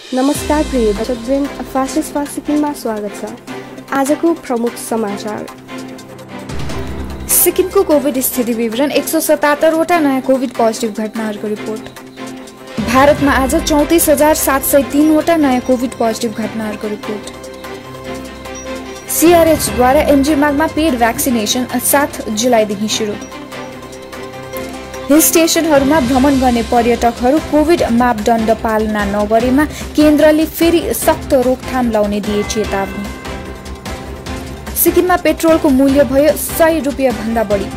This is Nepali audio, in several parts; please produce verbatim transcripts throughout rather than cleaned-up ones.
नमस्कार प्रिय दर्शकवृन्द, फास्ट फास्ट सिक्किममा स्वागत छ। आजको प्रमुख समाचार। सिक्किमको कोभिड स्थिति विवरण। एक सौ सतहत्तरवटा नयाँ कोभिड पोजिटिभ घटनाहरूको रिपोर्ट। भारतमा आज चौतिस हजार सात सय तीनवटा नयाँ कोभिड पोजिटिभ घटनाहरूको रिपोर्ट। सीआरएचद्वारा एमजी मागमा पेड भ्याक्सिनेसन सात जुलाईदेखि सुरु। हिल स्टेशनहरूमा भ्रमण गर्ने पर्यटकहरू कोभिड मापदण्ड पालना नगरेमा केन्द्रले फेरि सख्त रोकथाम लाउने दिए चेतावनी। सिक्किममा पेट्रोलको मूल्य भयो सय रुपियाँ भन्दा बढी।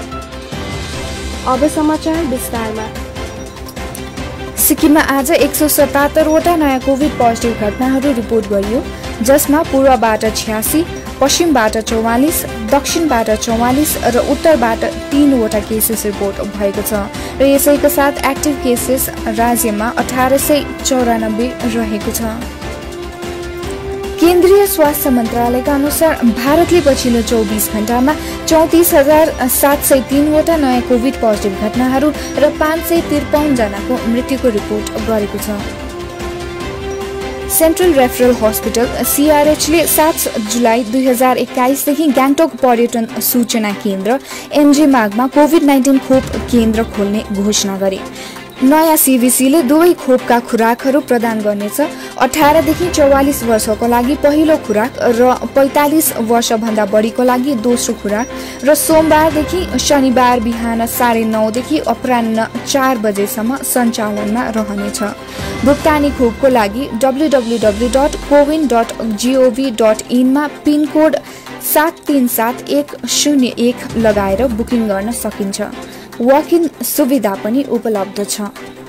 अब समाचार विस्तारमा। सिक्किममा आज एक सौ सतहत्तरवटा नयाँ कोभिड पोजिटिभ घटनाहरू रिपोर्ट गरियो, जसमा पूर्वबाट छ्यासी, पश्चिमबाट चौवालिस, दक्षिणबाट चौवालिस र उत्तरबाट तीनवटा केसेस रिपोर्ट भएको छ र यसैका साथ एक्टिभ केसेस राज्यमा अठार सय चौरानब्बे रहेको छ। केन्द्रीय स्वास्थ्य मन्त्रालयका अनुसार भारतले पछिल्लो चौबिस घण्टामा चौतिस हजार सात सय तीनवटा नयाँ कोभिड पोजिटिभ घटनाहरू र पाँच सय त्रिपन्न जनाको मृत्युको रिपोर्ट गरेको छ। सेन्ट्रल रेफरल हस्पिटल सीआरएचले सात जुलाई दुई हजार एक्काइसदेखि गान्तोक पर्यटन सूचना केन्द्र एमजी मागमा कोभिड नाइन्टिन खोप केन्द्र खोल्ने घोषणा गरे। नयाँ सीभीसीले दुवै खोपका खुराकहरू प्रदान गर्नेछ। अठारदेखि चौवालिस वर्षको लागि पहिलो खुराक र पैँतालिस वर्षभन्दा बढीको लागि दोस्रो खुराक र सोमबारदेखि शनिबार बिहान साढे नौदेखि अपराह्न चार बजेसम्म सञ्चालनमा रहनेछ। भुक्तानी खोपको लागि W W W dot CoWIN dot gov dot इनमा पिनकोड सात तीन सात एक शून्य एक लगाएर बुकिङ गर्न सकिन्छ। वक इन सुविधा पनि उपलब्ध छ।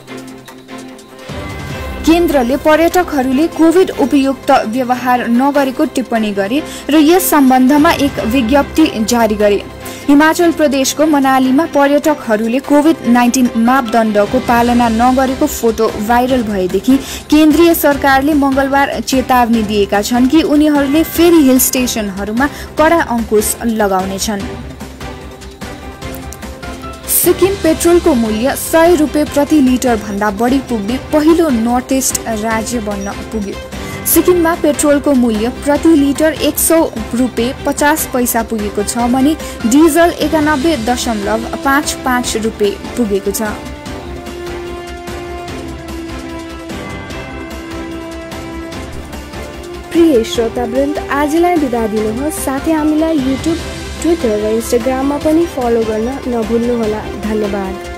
केन्द्रले पर्यटकहरूले कोभिड उपयुक्त व्यवहार नगरेको टिप्पणी गरे र यस सम्बन्धमा एक विज्ञप्ति जारी गरे। हिमाचल प्रदेशको मनालीमा पर्यटकहरूले कोभिड नाइन्टिन मापदण्डको पालना नगरेको फोटो भाइरल भएदेखि केन्द्रीय सरकारले मंगलबार चेतावनी दिएका छन् कि उनीहरूले फेरि हिल स्टेशनहरूमा कडा अंकुश लगाउनेछन्। सिक्किम पेट्रोलको मूल्य सय रुपियाँ प्रति लिटर भन्दा बढी पुग्ने पहिलो नर्थ इस्ट राज्य बन्न पुग्यो। सिक्किममा पेट्रोलको मूल्य प्रति लिटर एक सौ रुपियाँ पचास पैसा पुगेको छ भने डिजल एकानब्बे दशमलव पाँच पाँच रुपियाँ पुगेको छ। प्रिय श्रोतावृन्द, आजलाई बिदा दिनुहोस्। साथै हामीलाई युट्युब, ट्विटर र इन्स्टाग्राममा पनि फलो गर्न नभुल्नुहोला। धन्यवाद।